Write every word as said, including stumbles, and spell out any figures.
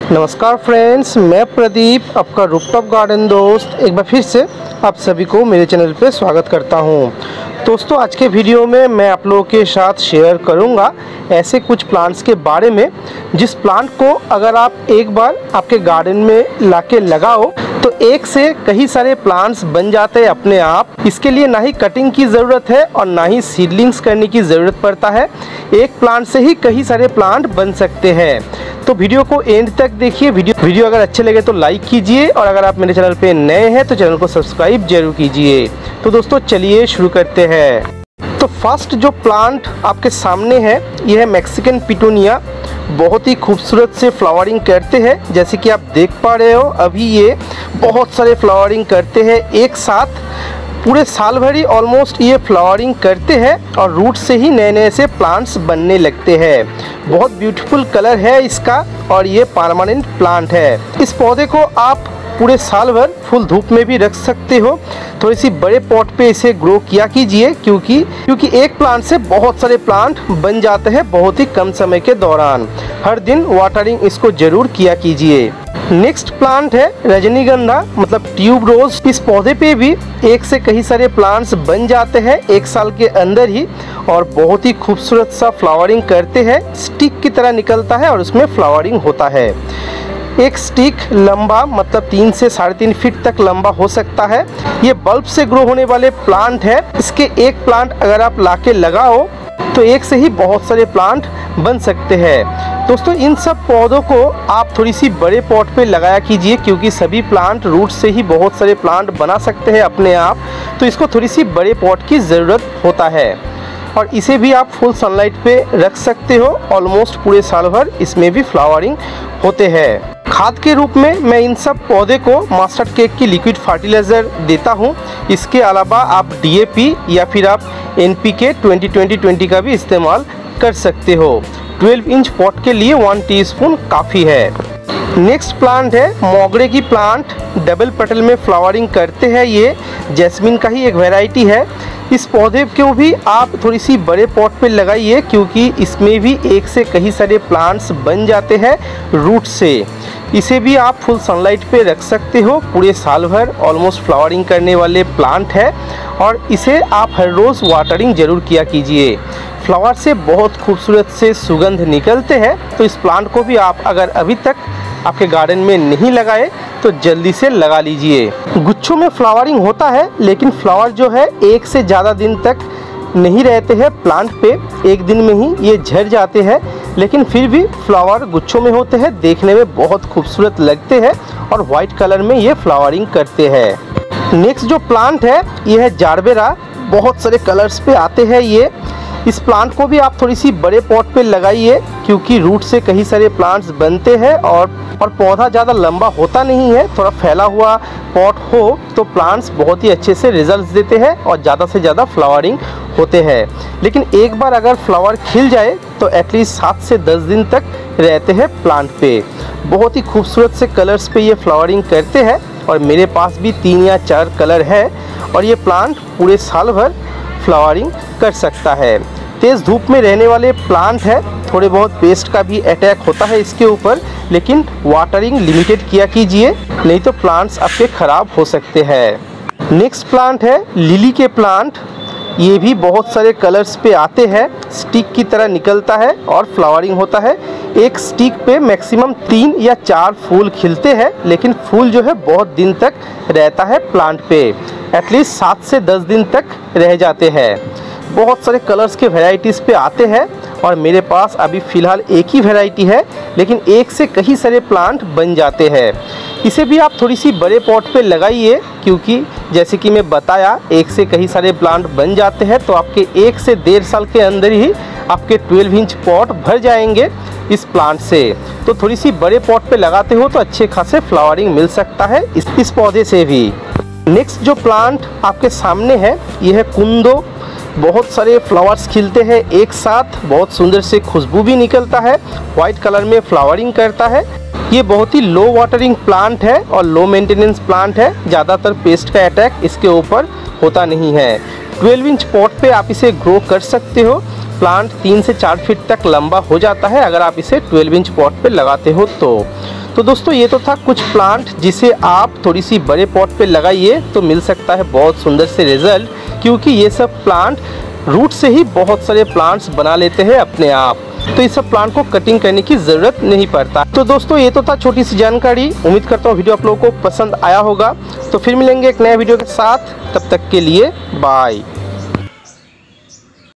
नमस्कार फ्रेंड्स, मैं प्रदीप, आपका रूफटॉप गार्डन दोस्त, एक बार फिर से आप सभी को मेरे चैनल पे स्वागत करता हूं। दोस्तों, आज के वीडियो में मैं आप लोगों के साथ शेयर करूंगा ऐसे कुछ प्लांट्स के बारे में जिस प्लांट को अगर आप एक बार आपके गार्डन में लाके लगाओ तो एक से कई सारे प्लांट्स बन जाते हैं अपने आप। इसके लिए ना ही कटिंग की ज़रूरत है और ना ही सीडलिंग्स करने की ज़रूरत पड़ता है। एक प्लांट से ही कई सारे प्लांट बन सकते हैं। तो वीडियो को एंड तक देखिए। वीडियो वीडियो अगर अच्छे लगे तो लाइक कीजिए और अगर आप मेरे चैनल पे नए हैं तो चैनल को सब्सक्राइब जरूर कीजिए। तो दोस्तों, चलिए शुरू करते हैं। तो फर्स्ट जो प्लांट आपके सामने है यह है मैक्सिकन पिटूनिया। बहुत ही खूबसूरत से फ्लावरिंग करते हैं, जैसे कि आप देख पा रहे हो। अभी ये बहुत सारे फ्लावरिंग करते हैं एक साथ, पूरे साल भर ही ऑलमोस्ट ये फ्लावरिंग करते हैं और रूट से ही नए नए से प्लांट्स बनने लगते हैं। बहुत ब्यूटीफुल कलर है इसका और ये परमानेंट प्लांट है। इस पौधे को आप पूरे साल भर फुल धूप में भी रख सकते हो। थोड़ी सी बड़े पॉट पे इसे ग्रो किया कीजिए, क्योंकि क्योंकि एक प्लांट से बहुत सारे प्लांट बन जाते हैं बहुत ही कम समय के दौरान। हर दिन वाटरिंग इसको जरूर किया कीजिए। नेक्स्ट प्लांट है रजनीगंधा, मतलब ट्यूब रोज। इस पौधे पे भी एक से कई सारे प्लांट्स बन जाते हैं एक साल के अंदर ही और बहुत ही खूबसूरत सा फ्लावरिंग करते हैं। स्टिक की तरह निकलता है और उसमें फ्लावरिंग होता है। एक स्टिक लंबा, मतलब तीन से साढ़े तीन फीट तक लंबा हो सकता है। ये बल्ब से ग्रो होने वाले प्लांट है। इसके एक प्लांट अगर आप लाके लगाओ तो एक से ही बहुत सारे प्लांट बन सकते हैं। दोस्तों, इन सब पौधों को आप थोड़ी सी बड़े पॉट पे लगाया कीजिए, क्योंकि सभी प्लांट रूट से ही बहुत सारे प्लांट बना सकते हैं अपने आप। तो इसको थोड़ी सी बड़े पॉट की ज़रूरत होता है और इसे भी आप फुल सनलाइट पे रख सकते हो। ऑलमोस्ट पूरे साल भर इसमें भी फ्लावरिंग होते हैं। खाद के रूप में मैं इन सब पौधे को मास्टर्ड केक की लिक्विड फर्टिलाइज़र देता हूँ। इसके अलावा आप डी ए पी या फिर आप एन पी के ट्वेंटी ट्वेंटी ट्वेंटी का भी इस्तेमाल कर सकते हो। ट्वेल्व इंच पॉट के लिए वन टीस्पून काफ़ी है। नेक्स्ट प्लांट है मोगरे की प्लांट। डबल पेटल में फ्लावरिंग करते हैं। ये जैस्मिन का ही एक वैरायटी है। इस पौधे को भी आप थोड़ी सी बड़े पॉट पे लगाइए, क्योंकि इसमें भी एक से कई सारे प्लांट्स बन जाते हैं रूट से। इसे भी आप फुल सनलाइट पे रख सकते हो पूरे साल भर। ऑलमोस्ट फ्लावरिंग करने वाले प्लांट है और इसे आप हर रोज़ वाटरिंग ज़रूर किया कीजिए। फ्लावर से बहुत खूबसूरत से सुगंध निकलते हैं। तो इस प्लांट को भी आप अगर अभी तक आपके गार्डन में नहीं लगाए तो जल्दी से लगा लीजिए। गुच्छों में फ्लावरिंग होता है, लेकिन फ्लावर जो है एक से ज़्यादा दिन तक नहीं रहते हैं प्लांट पे। एक दिन में ही ये झड़ जाते हैं, लेकिन फिर भी फ्लावर गुच्छों में होते हैं। देखने में बहुत खूबसूरत लगते हैं और वाइट कलर में ये फ्लावरिंग करते हैं। नेक्स्ट जो प्लांट है ये है जारबेरा। बहुत सारे कलर्स पे आते हैं ये। इस प्लांट को भी आप थोड़ी सी बड़े पॉट पे लगाइए, क्योंकि रूट से कई सारे प्लांट्स बनते हैं और और पौधा ज़्यादा लंबा होता नहीं है। थोड़ा फैला हुआ पॉट हो तो प्लांट्स बहुत ही अच्छे से रिजल्ट्स देते हैं और ज़्यादा से ज़्यादा फ्लावरिंग होते हैं। लेकिन एक बार अगर फ्लावर खिल जाए तो एटलीस्ट सात से दस दिन तक रहते हैं प्लांट पे। बहुत ही खूबसूरत से कलर्स पे ये फ्लावरिंग करते हैं और मेरे पास भी तीन या चार कलर है और ये प्लांट पूरे साल भर फ्लावरिंग कर सकता है। तेज़ धूप में रहने वाले प्लांट है। थोड़े बहुत पेस्ट का भी अटैक होता है इसके ऊपर, लेकिन वाटरिंग लिमिटेड किया कीजिए, नहीं तो प्लांट्स आपके ख़राब हो सकते हैं। नेक्स्ट प्लांट है लिली के प्लांट। ये भी बहुत सारे कलर्स पे आते हैं। स्टिक की तरह निकलता है और फ्लावरिंग होता है। एक स्टिक पे मैक्सिमम तीन या चार फूल खिलते हैं, लेकिन फूल जो है बहुत दिन तक रहता है प्लांट पे। एटलीस्ट सात से दस दिन तक रह जाते हैं। बहुत सारे कलर्स के वैरायटीज़ पे आते हैं और मेरे पास अभी फ़िलहाल एक ही वैरायटी है, लेकिन एक से कई सारे प्लांट बन जाते हैं। इसे भी आप थोड़ी सी बड़े पॉट पे लगाइए, क्योंकि जैसे कि मैं बताया एक से कई सारे प्लांट बन जाते हैं। तो आपके एक से डेढ़ साल के अंदर ही आपके ट्वेल्व इंच पॉट भर जाएंगे इस प्लांट से। तो थोड़ी सी बड़े पॉट पे लगाते हो तो अच्छे खासे फ्लावरिंग मिल सकता है इस, इस पौधे से भी। नेक्स्ट जो प्लांट आपके सामने है ये है कुंदो। बहुत सारे फ्लावर्स खिलते हैं एक साथ, बहुत सुंदर से खुशबू भी निकलता है, वाइट कलर में फ्लावरिंग करता है। ये बहुत ही लो वाटरिंग प्लांट है और लो मेंटेनेंस प्लांट है। ज़्यादातर पेस्ट का अटैक इसके ऊपर होता नहीं है। ट्वेल्व इंच पॉट पे आप इसे ग्रो कर सकते हो। प्लांट तीन से चार फीट तक लंबा हो जाता है अगर आप इसे ट्वेल्व इंच पॉट पे लगाते हो तो। तो दोस्तों ये तो था कुछ प्लांट जिसे आप थोड़ी सी बड़े पॉट पे लगाइए तो मिल सकता है बहुत सुंदर से रिजल्ट, क्योंकि ये सब प्लांट रूट से ही बहुत सारे प्लांट्स बना लेते हैं अपने आप। तो इस सब प्लांट को कटिंग करने की ज़रूरत नहीं पड़ता। तो दोस्तों ये तो था छोटी सी जानकारी। उम्मीद करता हूँ वीडियो आप लोगों को पसंद आया होगा। तो फिर मिलेंगे एक नए वीडियो के साथ, तब तक के लिए बाय।